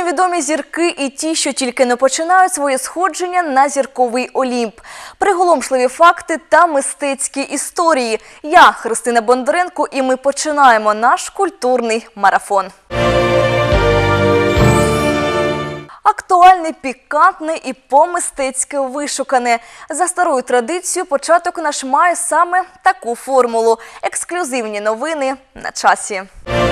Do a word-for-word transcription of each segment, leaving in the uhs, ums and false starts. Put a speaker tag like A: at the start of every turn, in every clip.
A: Невідомі зірки і ті, що тільки не починають своє сходження на зірковий Олімп. Приголомшливі факти та мистецькі історії. Я, Христина Бондаренко, і ми починаємо наш культурний марафон. Актуальне, пікантне і по-мистецьки вишукане. За старою традицією початок наш має саме таку формулу. Ексклюзивні новини на часі.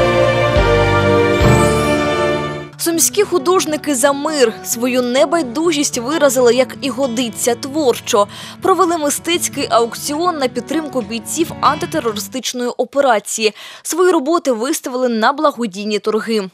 A: Сумські художники за мир свою небайдужість виразили, як і годиться, творчо. Провели мистецький аукціон на підтримку бійців антитерористичної операції. Свої роботи виставили на благодійні торги.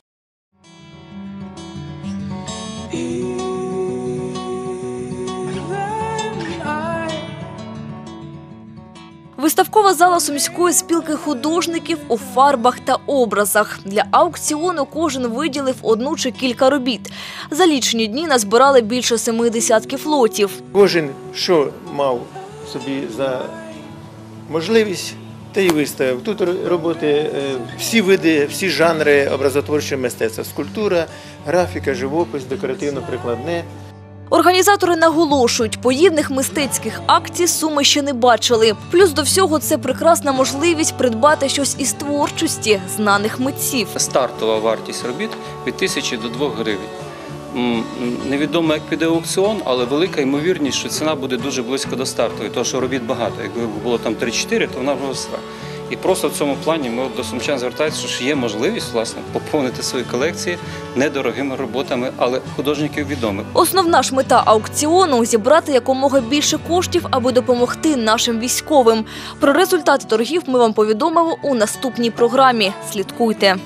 A: Виставкова зала Сумської спілки художників у фарбах та образах. Для аукціону кожен виділив одну чи кілька робіт. За лічені дні назбирали більше семи десятків лотів.
B: Кожен, що мав собі за можливість, те й виставив. Тут роботи всі види, всі жанри образотворчого мистецтва. Скульптура, графіка, живопис, декоративно-прикладне.
A: Організатори наголошують, подібних мистецьких акцій Суми ще не бачили. Плюс до всього це прекрасна можливість придбати щось із творчості знаних митців.
C: Стартова вартість робіт від тисячі до двох гривень. Невідомо, як піде аукціон, але велика ймовірність, що ціна буде дуже близько до стартової, тому що робіт багато. Якби було там три-чотири, то вона виросла. І просто в цьому плані ми до сумчан звертаємося, що є можливість, власне, поповнити свої колекції недорогими роботами, але художників відомих.
A: Основна ж мета аукціону – зібрати якомога більше коштів, аби допомогти нашим військовим. Про результати торгів ми вам повідомимо у наступній програмі. Слідкуйте.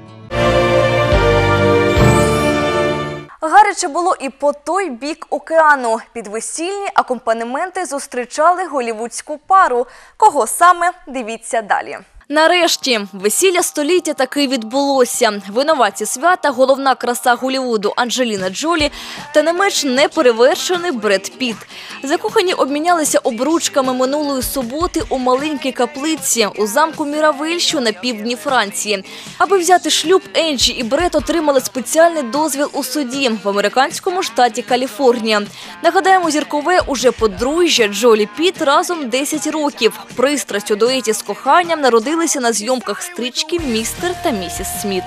A: Гаряче було і по той бік океану. Під весільні акомпанементи зустрічали голлівудську пару. Кого саме – дивіться далі. Нарешті, весілля століття таки відбулося. Винуватці свята – головна краса Голлівуду Анджеліна Джолі та не менш неперевершений Бред Піт. Закохані обмінялися обручками минулої суботи у маленькій каплиці у замку Міравель, що на півдні Франції. Аби взяти шлюб, Енджі і Бред отримали спеціальний дозвіл у суді в американському штаті Каліфорнія. Нагадаємо, зіркове уже подружжя Джолі Піт разом десять років. Пристрасть у дуеті з коханням народили на зйомках стрічки «Містер та місіс Сміт».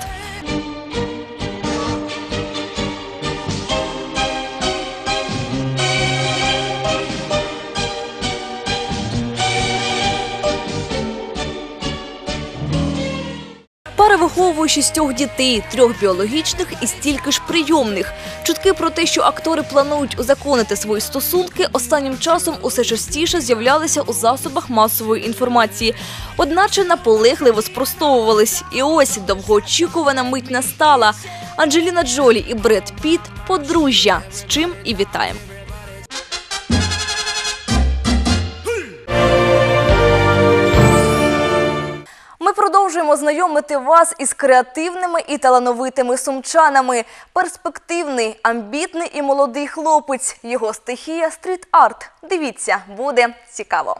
A: Пара виховує шістьох дітей, трьох біологічних і стільки ж прийомних. Чутки про те, що актори планують узаконити свої стосунки, останнім часом усе частіше з'являлися у засобах масової інформації. Одначе наполегливо спростовувались. І ось довгоочікувана мить настала. Анджеліна Джолі і Бред Піт – подружжя, з чим і вітаємо. Ми продовжуємо знайомити вас із креативними і талановитими сумчанами. Перспективний, амбітний і молодий хлопець. Його стихія – стріт-арт. Дивіться, буде цікаво.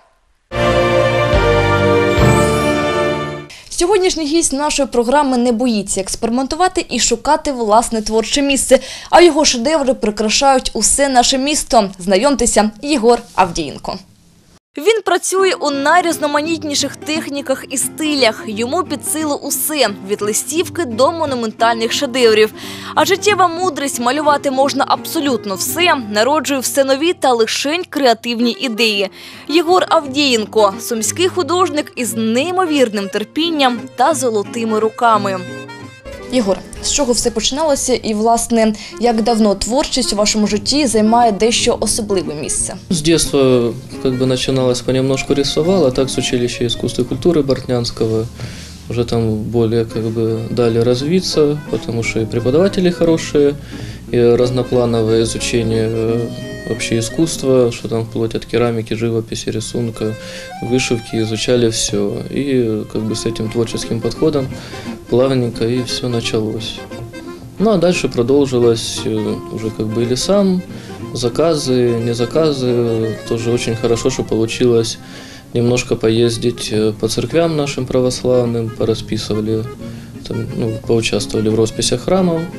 A: Сьогоднішній гість нашої програми не боїться експериментувати і шукати власне творче місце. А його шедеври прикрашають усе наше місто. Знайомтеся, Єгор Авдієнко. Він працює у найрізноманітніших техніках і стилях. Йому під силу усе – від листівки до монументальних шедеврів. А життєва мудрість – малювати можна абсолютно все, народжує все нові та лишень креативні ідеї. Єгор Авдієнко – сумський художник із неймовірним терпінням та золотими руками. Єгор, з чого все починалося і, власне, як давно творчість у вашому житті займає дещо особливе місце?
D: С детства как бы начиналось, понемножку рисовал, а так с училища искусства и культуры Бортнянского уже там более как бы дали развиться, потому что и преподаватели хорошие, и разноплановое изучение вообще искусства, что там вплоть от керамики, живописи, рисунка, вышивки, изучали все. И как бы с этим творческим подходом плавненько и все началось. Ну а дальше продолжилось уже как бы или сам, заказы, не заказы. Тоже очень хорошо, что получилось немножко поездить по церквям нашим православным, порасписывали, там, ну, поучаствовали в росписях храмов.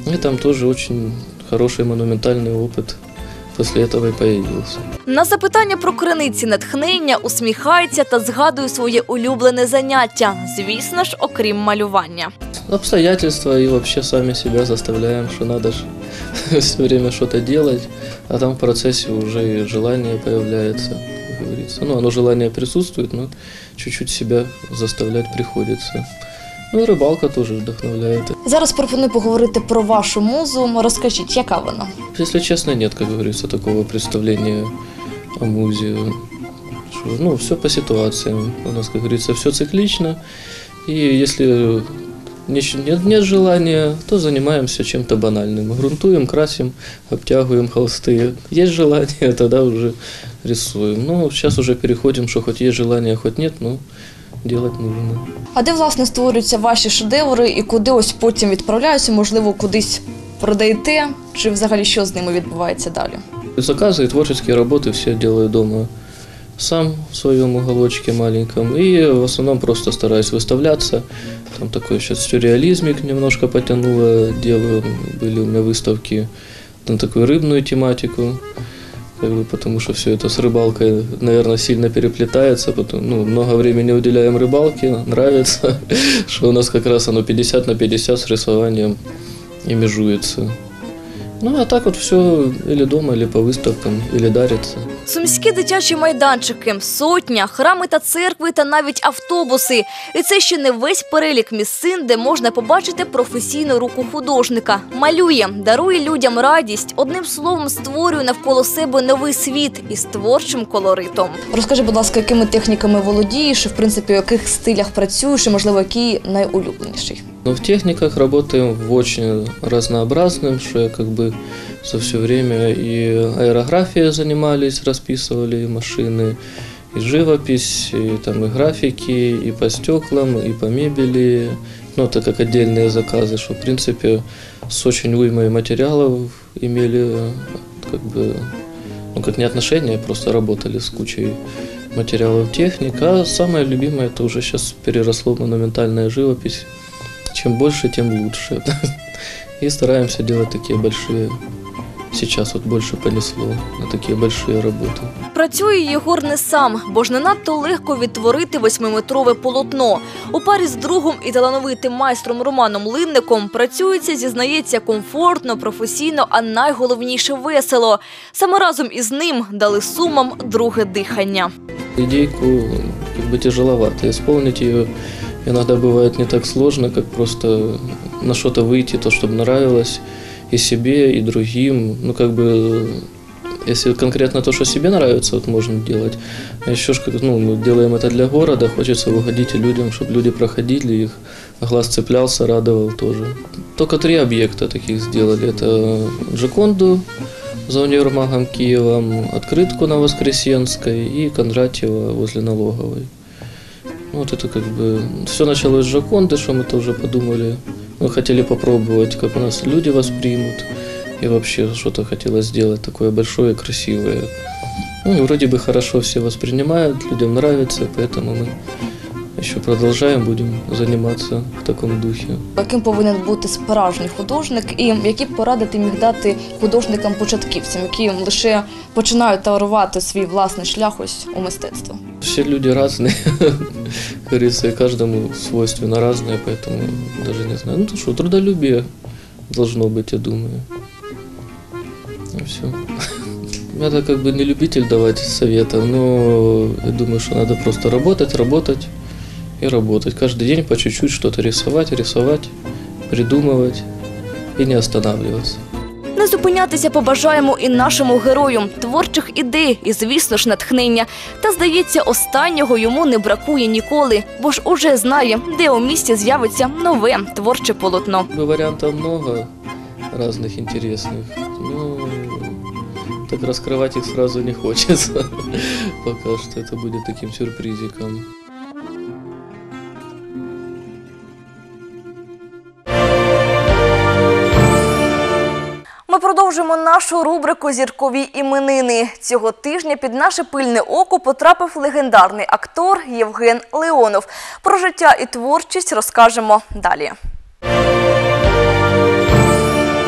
D: И там тоже очень хороший монументальный опыт после этого и появился.
A: На запитання про криниці натхнення усміхається та згадує своє улюблене заняття. Звісно ж, окрім малювання.
D: Обстоятельства и вообще сами себя заставляем, что надо же все время что-то делать, а там в процессе уже и желание появляется, как говорится. Ну, оно желание присутствует, но чуть-чуть себя заставлять приходится. Ну, и рыбалка тоже вдохновляет.
A: Зараз пропоную поговорити про вашу музу. Розкажіть, яка вона?
D: Если честно, нет, как говорится, такого представления о музе. Что, ну, все по ситуациям. У нас, как говорится, все циклично. И если нет, нет желания, то занимаемся чем-то банальным. Грунтуем, красим, обтягиваем холсты. Есть желание, тогда уже рисуем. Но сейчас уже переходим, что хоть есть желание, хоть нет, но делать нужно.
A: А де, власне, створюються ваші шедеври і куди ось потім відправляються? Можливо, кудись продаєте? Чи взагалі що з ними відбувається далі?
D: Заказы и творческие работы все делаю дома сам в своем уголочке маленьком. И в основном просто стараюсь выставляться. Там такой сейчас сюрреализмик немножко потянуло. Делаю, были у меня выставки на такую рыбную тематику. Как бы, потому что все это с рыбалкой, наверное, сильно переплетается. Потом, ну, много времени уделяем рыбалке, нравится, что у нас как раз оно пятьдесят на пятьдесят с рисованием и межуется. Ну, а так от все или дома, или по виставкам, или дариться.
A: Сумські дитячі майданчики, сотня, храми та церкви та навіть автобуси. І це ще не весь перелік місцин, де можна побачити професійну руку художника. Малює, дарує людям радість, одним словом створює навколо себе новий світ із творчим колоритом. Розкажи, будь ласка, якими техніками володієш, і, в принципі, у яких стилях працюєш, і, можливо, який найулюбленіший?
D: Ну, в техниках работаем в очень разнообразным, что я как бы за все время и аэрографией занимались, расписывали машины, и живопись, и там и графики, и по стеклам, и по мебели. Ну, это как отдельные заказы, что в принципе с очень уймой материалов имели как бы, ну как не отношения, просто работали с кучей материалов техник. А самое любимое это уже сейчас переросло в монументальная живопись. Чем больше, тем лучше. И стараемся делать такие большие. Сейчас вот більше понесло на такі великі роботи.
A: Працює Єгор не сам, бо ж не надто легко відтворити восьмиметрове полотно. У парі з другом і талановитим майстром Романом Линником працюється, зізнається, комфортно, професійно, а найголовніше – весело. Саме разом із ним дали Сумам друге дихання.
D: Ідейку как бы тяжеловато. Исполнить ее иногда бывает не так сложно, как просто на что-то выйти, то, чтобы нравилось. И себе, и другим. Ну, как бы, если конкретно то, что себе нравится, вот можно делать. А еще ж, ну, мы делаем это для города, хочется угодить людям, чтобы люди проходили, их глаз цеплялся, радовал тоже. Только три объекта таких сделали. Это Джоконду за универмагом Киевом, открытку на Воскресенской и Кондратьева возле Налоговой. Вот это как бы... Все началось с Джоконды, что мы тоже подумали. Мы хотели попробовать, как у нас люди воспримут. И вообще что-то хотелось сделать такое большое и красивое. Ну и вроде бы хорошо все воспринимают, людям нравится, поэтому мы еще продолжаем, будем заниматься в таком духе.
A: Яким повинен бути справжній художник і які поради ти міг дати художникам-початківцям, які лише починають тарувати свій власний шлях ось у мистецтво?
D: Все люди разные, как говорится, и каждому свойственно разное, поэтому даже не знаю. Ну то что, трудолюбие должно быть, я думаю. И все. Я как бы не любитель давать советов, но я думаю, что надо просто работать, работать и работать. Каждый день по чуть-чуть что-то рисовать, рисовать, придумывать и не останавливаться.
A: Не зупинятися побажаємо і нашому герою – творчих ідей і, звісно ж, натхнення. Та, здається, останнього йому не бракує ніколи, бо ж уже знає, де у місті з'явиться нове творче полотно.
D: Варіантів много різних інтересних, ну, так розкривати їх одразу не хочеться. Поки що це буде таким сюрпризиком.
A: Ми продовжимо нашу рубрику «Зіркові іменини». Цього тижня під наше пильне око потрапив легендарний актор Євген Леонов. Про життя і творчість розкажемо далі.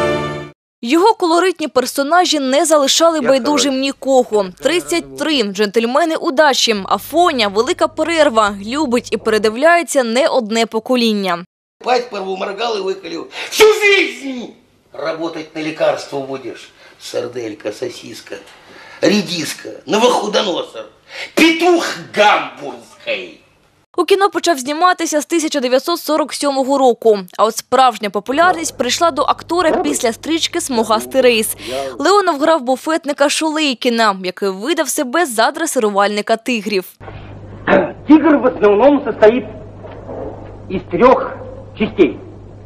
A: Його колоритні персонажі не залишали байдужим нікого. тридцять три джентльмени удачі, Афоня, велика перерва, любить і передивляється не одне покоління.
E: Паспорт моргал и выколил. Всю жизнь работать на лекарство будешь. Сарделька, сосиска, редиска, новохудоносор, петух гамбургский.
A: У кіно почав зніматися з тисяча дев'ятсот сорок сьомого року. А от справжня популярність прийшла до актора після стрічки «Смугастий рейс». Леонов грав буфетника Шулейкіна, який видав себе за дресирувальника тигрів.
F: Тигр в основном состоит из трех частей.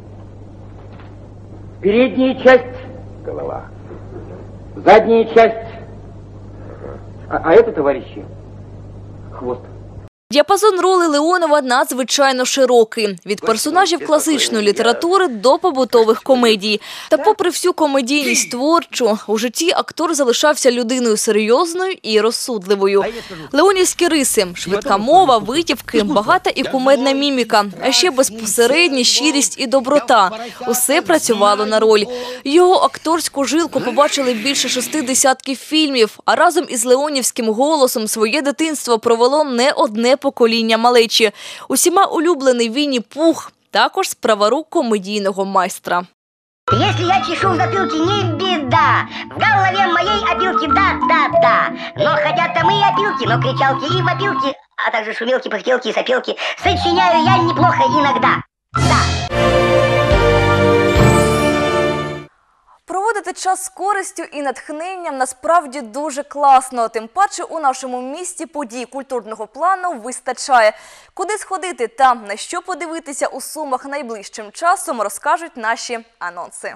F: Передняя часть – голова. Задняя часть – а, а это, товарищи, хвост.
A: Діапазон ролей Леонова надзвичайно широкий – від персонажів класичної літератури до побутових комедій. Та попри всю комедійність творчу, у житті актор залишався людиною серйозною і розсудливою. Леонівські риси – швидка мова, витівки, багата і кумедна міміка, а ще безпосередня щирість і доброта. Усе працювало на роль. Його акторську жилку побачили більше шести десятків фільмів, а разом із леонівським голосом своє дитинство провело не одне покоління малечі. Усіма улюблений Вінні-Пух, також справарук комедійного майстра.
G: Если я чешу в затылке, не беда. В голове моей опилки, да-да-да. Но хотят там и опилки, но кричалки и вопилки, а также шумелки, пыхтелки и сопелки. Сочиняю я неплохо иногда. Да.
A: Проводити час з користю і натхненням насправді дуже класно. Тим паче у нашому місті подій культурного плану вистачає. Куди сходити та на що подивитися у Сумах найближчим часом, розкажуть наші анонси.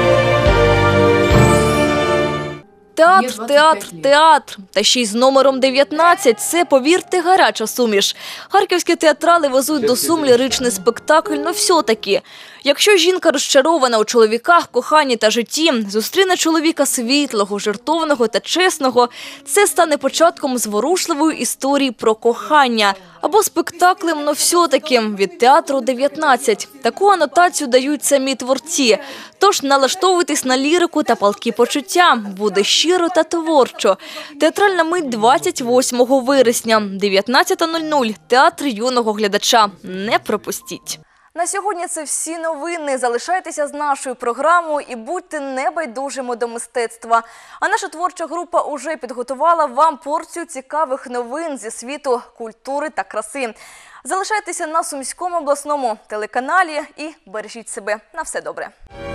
A: Театр, театр, театр. Та ще й з номером дев'ятнадцять. Це, повірте, гаряча суміш. Харківські театрали везуть до Сум ліричний спектакль, но все-таки. Якщо жінка розчарована у чоловіках, коханні та житті, зустріне чоловіка світлого, жертовного та чесного, це стане початком зворушливої історії про кохання. Або спектаклем, но все-таки від театру дев'ятнадцять. Таку анотацію дають самі творці. Тож налаштовуйтесь на лірику та палкі почуття. Буде щиро та творчо. Театральна мить двадцять восьмого вересня, дев'ятнадцята нуль нуль. Театр юного глядача. Не пропустіть. На сьогодні це всі новини. Залишайтеся з нашою програмою і будьте небайдужими до мистецтва. А наша творча група уже підготувала вам порцію цікавих новин зі світу культури та краси. Залишайтеся на Сумському обласному телеканалі і бережіть себе. На все добре.